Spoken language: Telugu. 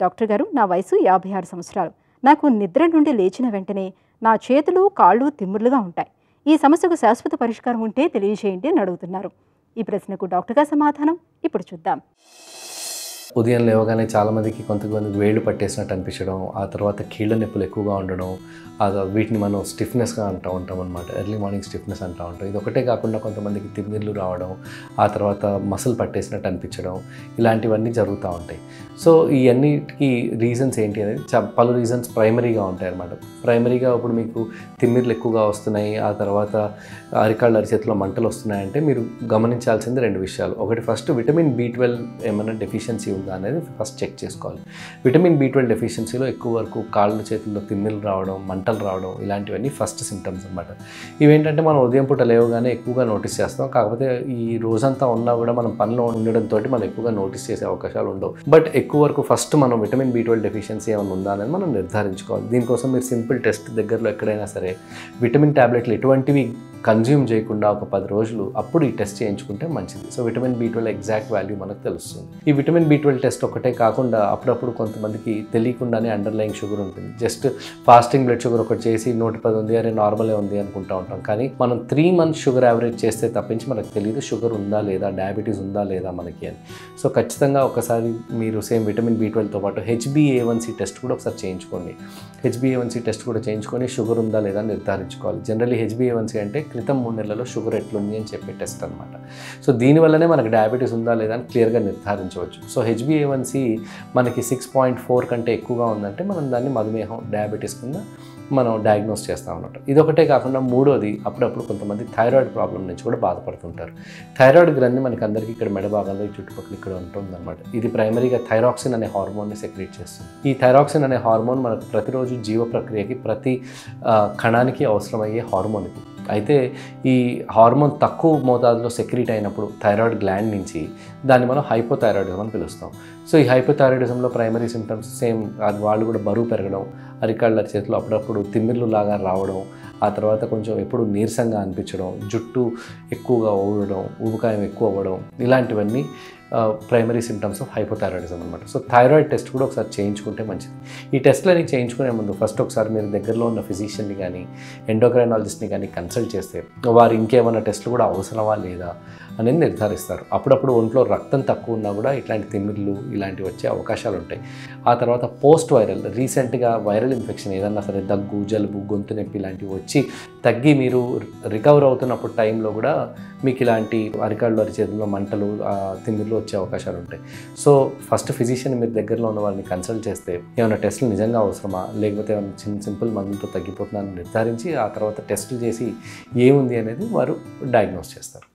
డాక్టర్ గారు, నా వయసు 56 సంవత్సరాలు. నాకు నిద్ర నుండి లేచిన వెంటనే నా చేతులు, కాళ్ళు తిమ్మిర్లుగా ఉంటాయి. ఈ సమస్యకు శాశ్వత పరిష్కారం ఉంటే తెలియజేయండి అని అడుగుతున్నారు. ఈ ప్రశ్నకు డాక్టర్ గారి సమాధానం ఇప్పుడు చూద్దాం. ఉదయం లేవగానే చాలామందికి కొంతమందికి వేళ్ళు పట్టేసినట్టు అనిపించడం, ఆ తర్వాత కీళ్ళ నొప్పులు ఎక్కువగా ఉండడం, వీటిని మనం స్టిఫ్నెస్గా అంటూ ఉంటాం అనమాట. ఎర్లీ మార్నింగ్ స్టిఫ్నెస్ అంటూ ఉంటాం. ఇది ఒకటే కాకుండా కొంతమందికి తిమ్మిర్లు రావడం, ఆ తర్వాత మసిల్ పట్టేసినట్టు అనిపించడం, ఇలాంటివన్నీ జరుగుతూ ఉంటాయి. సో ఈ అన్నిటికీ రీజన్స్ ఏంటి అనేది పలు రీజన్స్ ప్రైమరీగా ఉంటాయి అన్నమాట. ప్రైమరీగా ఇప్పుడు మీకు తిమ్మిర్లు ఎక్కువగా వస్తున్నాయి, ఆ తర్వాత అరికాళ్ళ అరిచేతిలో మంటలు వస్తున్నాయంటే మీరు గమనించాల్సింది 2 విషయాలు. ఒకటి, ఫస్ట్ విటమిన్ B12 ఏమైనా డెఫిషియన్సీ ఉందా అనేది ఫస్ట్ చెక్ చేసుకోవాలి. విటమిన్ B12 డెఫిషియన్సీలో ఎక్కువ వరకు కాళ్ళ చేతుల్లో తిమ్మిర్లు రావడం, మంటలు రావడం, ఇలాంటివన్నీ ఫస్ట్ సిమ్టమ్స్ అనమాట. ఇవేంటంటే మనం ఉదయం పూట లేవగానే ఎక్కువగా నోటీస్ చేస్తాం. కాకపోతే ఈ రోజంతా ఉన్నా కూడా మనం పనిలో ఉండడంతో మనం ఎక్కువగా నోటీస్ చేసే అవకాశాలు ఉండవు. బట్ ఎక్కువ వరకు ఫస్ట్ మనం విటమిన్ B12 డెఫిషియన్సీ ఏమైనా ఉందా అనేది మనం నిర్ధారించుకోవాలి. దీనికోసం మీరు సింపుల్ టెస్ట్ దగ్గరలో ఎక్కడైనా సరే విటమిన్ ట్యాబ్లెట్లు ఎటువంటివి కన్జ్యూమ్ చేయకుండా ఒక 10 రోజులు అప్పుడు ఈ టెస్ట్ చేయించుకుంటే మంచిది. So vitamin B12 exact value మనకు తెలుస్తుంది. ఈ విటమిన్ B12 టెస్ట్ ఒకటే కాకుండా అప్పుడప్పుడు కొంతమందికి తెలియకుండానే అండర్లయింగ్ షుగర్ ఉంటుంది. జస్ట్ ఫాస్టింగ్ బ్లడ్ షుగర్ ఒకటి చేసి 110 ఉంది, అరే నార్మలే ఉంది అనుకుంటూ ఉంటాం. కానీ మనం 3 months షుగర్ యావరేజ్ చేస్తే తప్పించి మనకు తెలియదు షుగర్ ఉందా లేదా, డయాబెటీస్ ఉందా లేదా మనకి అని. సో ఖచ్చితంగా ఒకసారి మీరు సేమ్ విటమిన్ B12తో పాటు HbA1c టెస్ట్ కూడా ఒకసారి చేయించుకోండి. HbA1c టెస్ట్ కూడా చేయించుకొని షుగర్ ఉందా లేదా నిర్ధారించుకోవాలి. జనరల్లీ HbA1c అంటే క్రితం 3 నెలల్లో షుగర్ ఎట్లుంది అని చెప్పే టెస్ట్ అనమాట. సో దీనివల్లనే మనకు డయాబెటీస్ ఉందా లేదా అని క్లియర్గా నిర్ధారించవచ్చు. సో HbA1c మనకి 6.4 కంటే ఎక్కువగా ఉందంటే మనం దాన్ని మధుమేహం, డయాబెటీస్ కింద మనం డయాగ్నోస్ చేస్తాం అన్నమాట. ఇదొకటే కాకుండా మూడోది, అప్పుడప్పుడు కొంతమంది థైరాయిడ్ ప్రాబ్లం నుంచి కూడా బాధపడుతుంటారు. థైరాయిడ్ గ్రంథి మనకి అందరికీ ఇక్కడ మెడ భాగంలో, ఈ చుట్టుపక్కల ఇక్కడ ఉంటుందన్నమాట. ఇది ప్రైమరీగా థైరాక్సిన్ అనే హార్మోన్ని సెక్రీట్ చేస్తుంది. ఈ థైరాక్సిన్ అనే హార్మోన్ మనకు ప్రతిరోజు జీవ ప్రక్రియకి, ప్రతి కణానికి అవసరమయ్యే హార్మోన్ ఇది. అయితే ఈ హార్మోన్ తక్కువ మోతాదులో సెక్రీట్ అయినప్పుడు థైరాయిడ్ గ్లాండ్ నుంచి దాన్ని మనం హైపోథైరాయిడిజం అని పిలుస్తాం. సో ఈ హైపోథైరాయిడిజంలో ప్రైమరీ సిమ్టమ్స్ సేమ్, అది వాళ్ళు కూడా బరువు పెరగడం, అరికాళ్ళ చేతిలో అప్పుడప్పుడు తిమ్మిర్లు లాగా రావడం, ఆ తర్వాత కొంచెం ఎప్పుడు నీరసంగా అనిపించడం, జుట్టు ఎక్కువగా ఊడడం, ఊబకాయం ఎక్కువ అవ్వడం, ఇలాంటివన్నీ ప్రైమరీ సిమ్టమ్స్ ఆఫ్ హైపోథైరాయిడిజం అనమాట. సో థైరాయిడ్ టెస్ట్ కూడా ఒకసారి చేయించుకుంటే మంచిది. ఈ టెస్ట్లని చేయించుకునే ముందు ఫస్ట్ ఒకసారి మీరు దగ్గరలో ఉన్న ఫిజిషియన్ని కానీ, ఎండోక్రైనాలజిస్ట్ని కానీ కన్సల్ట్ చేస్తే వారు ఇంకేమైనా టెస్ట్లు కూడా అవసరమా లేదా అనేది నిర్ధారిస్తారు. అప్పుడప్పుడు ఒంట్లో రక్తం తక్కువ ఉన్నా కూడా ఇట్లాంటి తిమ్మిర్లు ఇలాంటివి వచ్చే అవకాశాలు ఉంటాయి. ఆ తర్వాత పోస్ట్ వైరల్, రీసెంట్గా వైరల్ ఇన్ఫెక్షన్ ఏదన్నా సరే, దగ్గు, జలుబు, గొంతు నొప్పి ఇలాంటివి వచ్చి తగ్గి మీరు రికవర్ అవుతున్నప్పుడు టైంలో కూడా మీకు ఇలాంటి అరికాళ్ళు, అరిచేతుల్లో మంటలు, తిమ్మిర్లు వచ్చే అవకాశాలు ఉంటాయి. సో ఫస్ట్ ఫిజిషియన్ మీరు దగ్గరలో ఉన్న వాళ్ళని కన్సల్ట్ చేస్తే ఏమైనా టెస్టులు నిజంగా అవసరమా, లేకపోతే ఏమైనా సింపుల్ మందులతో తగ్గిపోతుందని నిర్ధారించి ఆ తర్వాత టెస్టులు చేసి ఏముంది అనేది వారు డయాగ్నోస్ చేస్తారు.